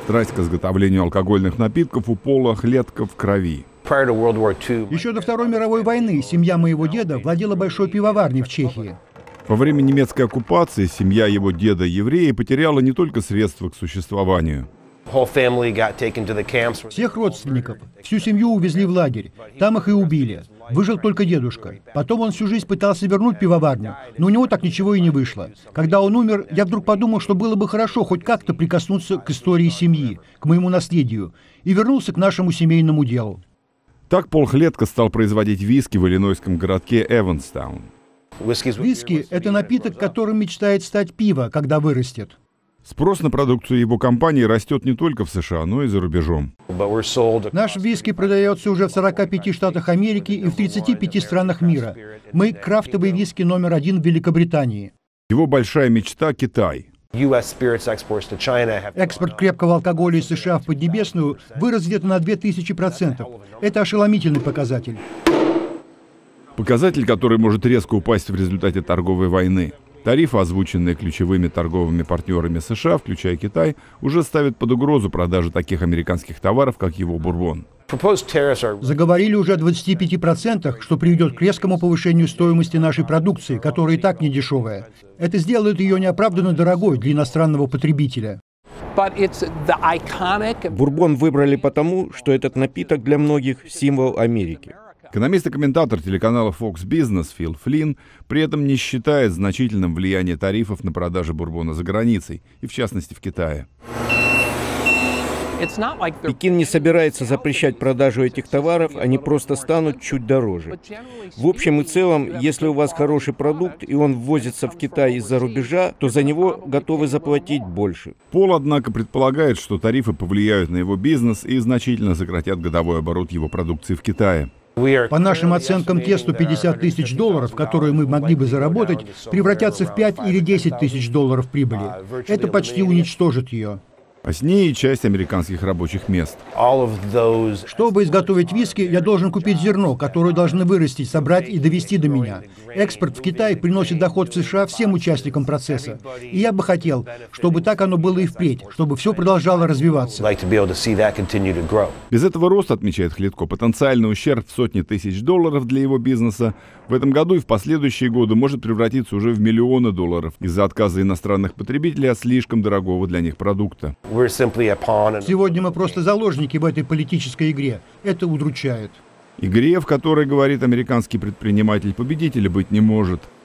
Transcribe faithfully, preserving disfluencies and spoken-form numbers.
Страсть к изготовлению алкогольных напитков у Пола Хледко в крови. Еще до Второй мировой войны семья моего деда владела большой пивоварней в Чехии. Во время немецкой оккупации семья его деда-еврея потеряла не только средства к существованию. Всех родственников, всю семью увезли в лагерь. Там их и убили. Выжил только дедушка. Потом он всю жизнь пытался вернуть пивоварню, но у него так ничего и не вышло. Когда он умер, я вдруг подумал, что было бы хорошо хоть как-то прикоснуться к истории семьи, к моему наследию, и вернулся к нашему семейному делу. Так Пол Хледко стал производить виски в иллинойском городке Эванстаун. Виски – это напиток, которым мечтает стать пиво, когда вырастет. Спрос на продукцию его компании растет не только в США, но и за рубежом. Наш виски продается уже в сорока пяти штатах Америки и в тридцати пяти странах мира. Мы крафтовый виски номер один в Великобритании. Его большая мечта – Китай. Экспорт крепкого алкоголя из США в Поднебесную вырос где-то на две тысячи процентов. Это ошеломительный показатель. Показатель, который может резко упасть в результате торговой войны. Тарифы, озвученные ключевыми торговыми партнерами США, включая Китай, уже ставят под угрозу продажи таких американских товаров, как его бурбон. Заговорили уже о двадцати пяти процентах, что приведет к резкому повышению стоимости нашей продукции, которая и так не дешевая. Это сделает ее неоправданно дорогой для иностранного потребителя. Бурбон выбрали потому, что этот напиток для многих символ Америки. Экономист и комментатор телеканала Fox Business Фил Флинн при этом не считает значительным влияние тарифов на продажи бурбона за границей, и в частности в Китае. Пекин не собирается запрещать продажу этих товаров, они просто станут чуть дороже. В общем и целом, если у вас хороший продукт и он ввозится в Китай из-за рубежа, то за него готовы заплатить больше. Пол, однако, предполагает, что тарифы повлияют на его бизнес и значительно сократят годовой оборот его продукции в Китае. По нашим оценкам, те сто пятьдесят тысяч долларов, которые мы могли бы заработать, превратятся в пять или десять тысяч долларов прибыли. Это почти уничтожит ее. А с ней и часть американских рабочих мест. Чтобы изготовить виски, я должен купить зерно, которое должны вырастить, собрать и довести до меня. Экспорт в Китай приносит доход в США всем участникам процесса. И я бы хотел, чтобы так оно было и впредь, чтобы все продолжало развиваться. Без этого роста, отмечает Хледко, потенциальный ущерб в сотни тысяч долларов для его бизнеса в этом году и в последующие годы может превратиться уже в миллионы долларов из-за отказа иностранных потребителей от слишком дорогого для них продукта. Сегодня мы просто заложники в этой политической игре. Это удручает. Игре, в которой, говорит американский предприниматель, победителя быть не может.